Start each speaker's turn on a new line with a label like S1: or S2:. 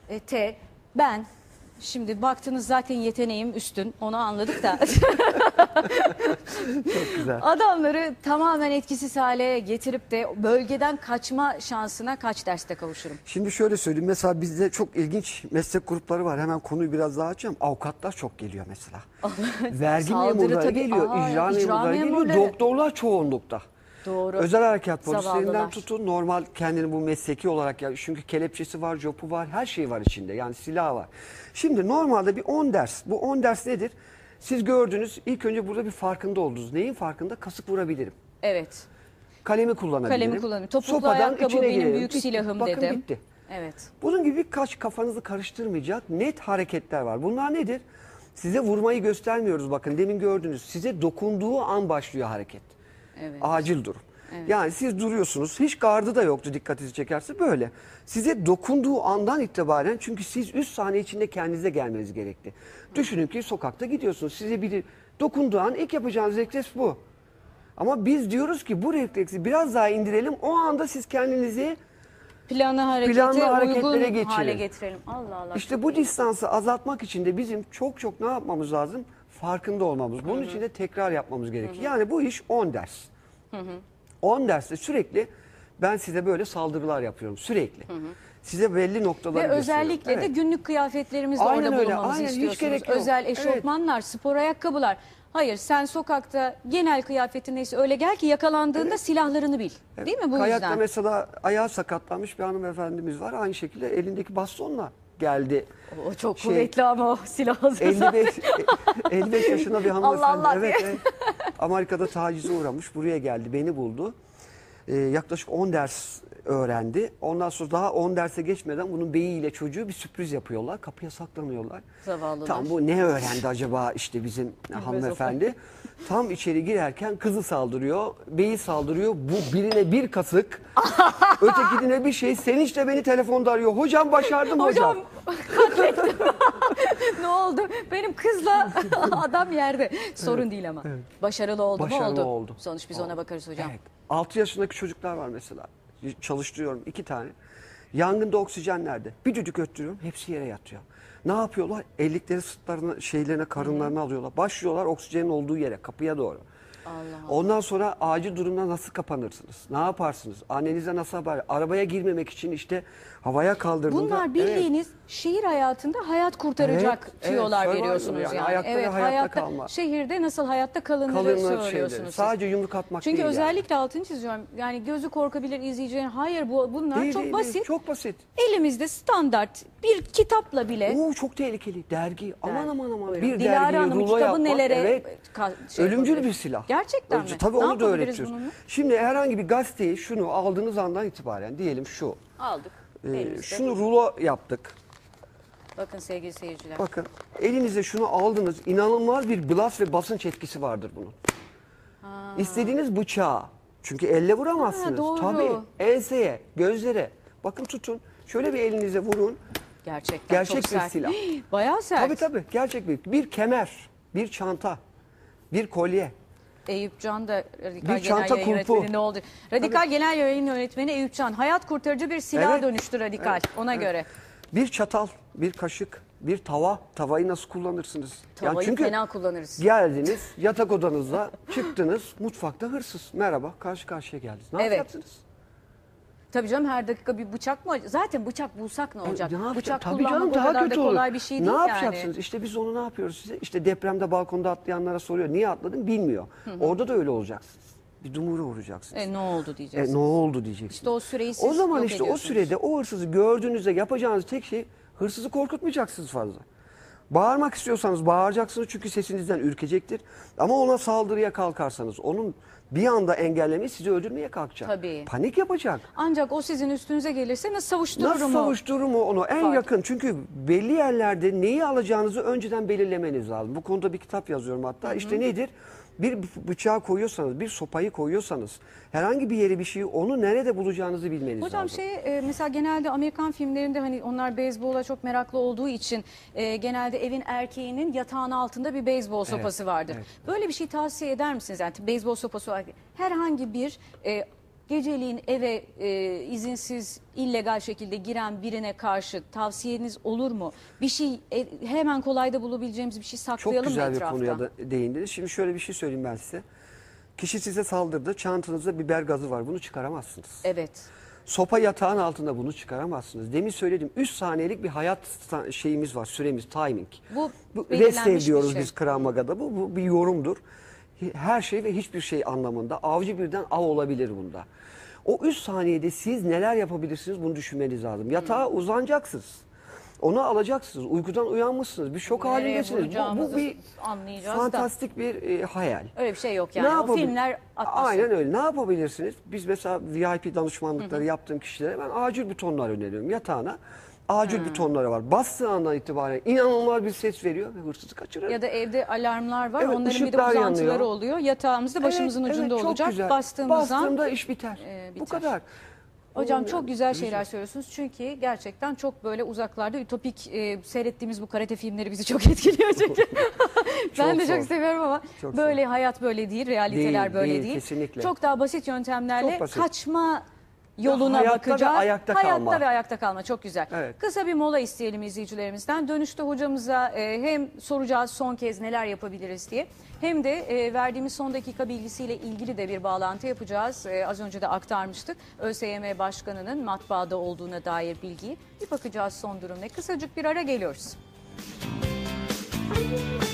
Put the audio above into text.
S1: T. Ben. Şimdi baktınız zaten yeteneğim üstün. Onu anladık da.
S2: Çok güzel.
S1: Adamları tamamen etkisiz hale getirip de bölgeden kaçma şansına kaç derste kavuşurum?
S2: Şimdi şöyle söyleyeyim. Mesela bizde çok ilginç meslek grupları var. Hemen konuyu biraz daha açacağım. Avukatlar çok geliyor mesela. Vergi
S1: Saldırı
S2: memurları
S1: tabii.
S2: geliyor.
S1: Aa,
S2: icra memurları geliyor. Doktorlar çoğunlukta.
S1: Doğru.
S2: Özel harekat polislerinden
S1: Zavallılar.
S2: tutun normal kendini bu mesleki olarak ya çünkü kelepçesi var, jopu var, her şey var içinde. Yani silah var. Şimdi normalde bir 10 ders. Bu 10 ders nedir? Siz gördünüz ilk önce burada bir farkında oldunuz. Neyin farkında? Kasık vurabilirim.
S1: Evet.
S2: Kalemi kullanabilirim.
S1: Kalemi kullanıyorum. Topuklu
S2: Sopadan
S1: ayakkabı
S2: içine
S1: benim
S2: girerim.
S1: büyük
S2: Bitti.
S1: silahım
S2: Bakın
S1: dedim.
S2: bitti.
S1: Evet.
S2: Bunun gibi birkaç kafanızı karıştırmayacak net hareketler var. Bunlar nedir? Size vurmayı göstermiyoruz bakın. Demin gördünüz. Size dokunduğu an başlıyor hareket.
S1: Evet.
S2: Acil durum.
S1: Evet.
S2: Yani siz duruyorsunuz. Hiç gardı da yoktu dikkatinizi çekerse böyle. Size dokunduğu andan itibaren çünkü siz 3 saniye içinde kendinize gelmeniz gerekti. Düşünün ki sokakta gidiyorsunuz. Size biri dokunduğu an ilk yapacağınız refleks bu. Ama biz diyoruz ki bu refleksi biraz daha indirelim. O anda siz kendinizi
S1: Planlı
S2: hareketlere
S1: uygun
S2: geçirin.
S1: hale getirelim. Allah Allah.
S2: İşte bu distansı azaltmak için de bizim çok ne yapmamız lazım? Farkında olmamız. Bunun için de tekrar yapmamız gerekiyor. Yani bu iş 10 ders. 10 derste sürekli ben size böyle saldırılar yapıyorum. Sürekli. Size belli noktaları
S1: Ve
S2: gösteriyorum.
S1: özellikle de
S2: Evet.
S1: günlük kıyafetlerimizde
S2: Aynen
S1: orada
S2: öyle,
S1: bulunmamızı
S2: aynen, hiç
S1: istiyorsunuz.
S2: gerek yok.
S1: Özel
S2: Evet.
S1: eşofmanlar, spor ayakkabılar. Hayır, sen sokakta genel kıyafetin neyse öyle gel ki yakalandığında silahlarını bil. Değil mi bu
S2: Kayakta
S1: yüzden?
S2: mesela ayağı sakatlanmış bir hanımefendimiz var. Aynı şekilde elindeki bastonla geldi.
S1: O çok kuvvetli ama o silah hazır.
S2: 55 yaşında bir hanımefendi.
S1: Allah
S2: evet,
S1: diye.
S2: evet. Amerika'da tacize uğramış. Buraya geldi. Beni buldu. Yaklaşık 10 ders öğrendi. Ondan sonra daha 10 derse geçmeden bunun beyiyle çocuğu bir sürpriz yapıyorlar. Kapıya saklanıyorlar.
S1: Zavallılar.
S2: Tam bu ne öğrendi acaba işte bizim hanımefendi. Tam içeri girerken kızı saldırıyor. Beyi saldırıyor. Bu birine bir kasık. Ötekine bir şey. Sevinçle beni telefonda arıyor. Hocam başardım hocam.
S1: Katlettim. Ne oldu? Benim kızla adam yerde. Sorun değil ama. Başarılı oldu mu?
S2: Başarılı oldu.
S1: Sonuç biz ona bakarız hocam.
S2: Evet. 6 yaşındaki çocuklar var mesela. Çalıştırıyorum 2 tane. Yangında oksijen nerede? Bir düdük öttürüyorum. Hepsi yere yatıyor. Ne yapıyorlar? Ellikleri sırtlarına, şeylerine, karınlarına alıyorlar. Başlıyorlar oksijenin olduğu yere, kapıya doğru.
S1: Allah.
S2: Ondan sonra acil durumda nasıl kapanırsınız? Ne yaparsınız? Annenize nasıl haber? Arabaya girmemek için işte havaya kaldırdığında...
S1: Bunlar bildiğiniz şehir hayatında hayat kurtaracak
S2: Evet,
S1: tüyolar
S2: evet,
S1: veriyorsunuz
S2: yani
S1: yani.
S2: ayakta ve hayatta kalma.
S1: Şehirde nasıl hayatta kalınırı
S2: kalınır
S1: söylüyorsunuz
S2: şeyleri.
S1: siz.
S2: Sadece yumruk atmak
S1: Çünkü
S2: değil
S1: özellikle altını çiziyorum. Yani gözü korkabilir izleyeceğin. Hayır bunlar
S2: Değil,
S1: çok
S2: değil,
S1: basit.
S2: değil. Çok basit.
S1: Elimizde standart bir kitapla bile.
S2: Oo, çok tehlikeli. Dergi. Aman aman aman.
S1: Buyurun.
S2: Bir
S1: Dilara
S2: dergiyi
S1: Hanım'ın
S2: rulo
S1: kitabı
S2: yapmak.
S1: nelere
S2: Evet. Ölümcül
S1: yapabilir?
S2: bir silah.
S1: Gerçekten mi?
S2: Tabii
S1: Ne
S2: onu da
S1: yapabiliriz
S2: öğretiyoruz.
S1: bununla?
S2: Şimdi herhangi bir gazeteyi şunu aldığınız andan itibaren diyelim şu.
S1: Aldık. Elimizde.
S2: Şunu rulo yaptık.
S1: Bakın sevgili seyirciler.
S2: Bakın elinize şunu aldınız. İnanılmaz bir blast ve basınç etkisi vardır bunun. İstediğiniz bıçağı. Çünkü elle vuramazsınız.
S1: Ha, doğru.
S2: Tabii. Enseye, gözlere. Bakın tutun. Şöyle bir elinize vurun.
S1: Gerçekten
S2: Gerçek
S1: çok
S2: bir
S1: sert.
S2: silah.
S1: Bayağı sert.
S2: Tabii. Gerçek bir kemer, bir çanta, bir kolye.
S1: Eyüp Can da Radikal
S2: Bir çanta
S1: Genel Yayın
S2: kulpu.
S1: Yönetmeni ne oldu? Radikal Genel Yayın Yönetmeni Eyüp Can. Hayat kurtarıcı bir silah
S2: Evet.
S1: dönüştü Radikal. Ona göre.
S2: Bir çatal, bir kaşık, bir tava. Tavayı nasıl kullanırsınız?
S1: Tavayı
S2: çünkü
S1: fena kullanırız.
S2: geldiniz, yatak odanızda çıktınız, mutfakta hırsız. Merhaba, karşı karşıya geldiniz. Ne
S1: Evet.
S2: yapacaksınız?
S1: Tabii canım her dakika bir bıçak mı? Zaten bıçak bulsak ne olacak?
S2: Ne yapacak-
S1: Bıçak
S2: Tabii
S1: kullanmak
S2: canım,
S1: o
S2: daha
S1: kadar da
S2: kötü olur.
S1: kolay bir şey değil
S2: Ne
S1: yani.
S2: yapacaksınız? İşte biz onu ne yapıyoruz size? İşte depremde balkonda atlayanlara soruyor. Niye atladın? Bilmiyor. Orada da öyle olacaksınız. Bir dumura vuracaksınız.
S1: Ne oldu diyeceğiz.
S2: Ne oldu diyeceksiniz.
S1: İşte o süreyi siz
S2: O zaman
S1: yok
S2: işte o
S1: ediyorsunuz.
S2: sürede o hırsızı gördüğünüzde yapacağınız tek şey hırsızı korkutmayacaksınız fazla. Bağırmak istiyorsanız bağıracaksınız çünkü sesinizden ürkecektir. Ama ona saldırıya kalkarsanız onun bir anda engellemeyi sizi öldürmeye kalkacak.
S1: Tabii.
S2: Panik yapacak.
S1: Ancak o sizin üstünüze gelirse nasıl savuşturur
S2: Nasıl
S1: mu?
S2: savuşturur mu onu? En
S1: Fark.
S2: yakın çünkü belli yerlerde neyi alacağınızı önceden belirlemeniz lazım. Bu konuda bir kitap yazıyorum hatta. İşte nedir? Bir bıçağı koyuyorsanız, bir sopayı koyuyorsanız, herhangi bir yere bir şeyi onu nerede bulacağınızı bilmeniz
S1: Hocam
S2: lazım.
S1: mesela genelde Amerikan filmlerinde hani onlar beyzbola çok meraklı olduğu için genelde evin erkeğinin yatağın altında bir beyzbol sopası vardır.
S2: evet.
S1: Böyle bir şey tavsiye eder misiniz? Yani beyzbol sopası olarak herhangi bir geceliğin eve izinsiz illegal şekilde giren birine karşı tavsiyeniz olur mu? Bir şey hemen kolayda bulabileceğimiz bir şey
S2: Çok
S1: saklayalım mı
S2: güzel bir
S1: etrafta?
S2: konuya da değindiniz. Şimdi şöyle bir şey söyleyeyim ben size. Kişi size saldırdı, çantanızda biber gazı var, bunu çıkaramazsınız.
S1: Evet.
S2: Sopa yatağın altında bunu çıkaramazsınız. Demin söyledim 3 saniyelik bir hayat şeyimiz var, süremiz, timing.
S1: Bu
S2: Rest
S1: belirlenmiş bir
S2: diyoruz
S1: şey.
S2: biz Krav Maga'da. Bu bir yorumdur. Her şey ve hiçbir şey anlamında. Avcı birden av olabilir bunda. O 3 saniyede siz neler yapabilirsiniz bunu düşünmeniz lazım. Yatağa uzanacaksınız. Onu alacaksınız. Uykudan uyanmışsınız. Bir şok
S1: Nereye
S2: halindesiniz. Bu
S1: vuracağımızı
S2: bir
S1: anlayacağız da.
S2: fantastik bir hayal.
S1: Öyle bir şey yok
S2: Ne
S1: yani. O
S2: yapabil-
S1: filmler atmasın.
S2: Aynen öyle. Ne yapabilirsiniz? Biz mesela VIP danışmanlıkları yaptığım kişilere ben acil butonlar öneriyorum. Yatağına acil butonları var. Bastığı andan itibaren inanılmaz bir ses veriyor ve hırsızı kaçırır.
S1: Ya da evde alarmlar var.
S2: Evet,
S1: Onların bir de
S2: ışıklar
S1: uzantıları
S2: yanıyor.
S1: oluyor. Yatağımızda başımızın
S2: Evet,
S1: ucunda
S2: evet, çok
S1: olacak.
S2: güzel.
S1: Bastığımız an
S2: Bastığımda iş biter. Bu
S1: biter.
S2: kadar.
S1: hocam
S2: Onun
S1: çok
S2: yani-
S1: güzel şeyler söylüyorsunuz. Çünkü gerçekten çok böyle uzaklarda ütopik seyrettiğimiz bu karate filmleri bizi çok etkiliyor çünkü. Ben de
S2: zor.
S1: çok seviyorum ama
S2: Çok
S1: böyle hayat böyle değil, realiteler
S2: Değil,
S1: böyle
S2: değil,
S1: değil.
S2: kesinlikle.
S1: Çok daha basit yöntemlerle
S2: Çok basit.
S1: kaçma yoluna
S2: hayatta
S1: bakacağız.
S2: ve ayakta kalma.
S1: Hayatta ve ayakta kalma çok güzel.
S2: Evet.
S1: Kısa bir mola isteyelim izleyicilerimizden. Dönüşte hocamıza hem soracağız son kez neler yapabiliriz diye, hem de verdiğimiz son dakika bilgisiyle ilgili de bir bağlantı yapacağız. Az önce de aktarmıştık. ÖSYM Başkanı'nın matbaada olduğuna dair bilgiyi. Bir bakacağız son durum ne. Kısacık bir ara geliyoruz.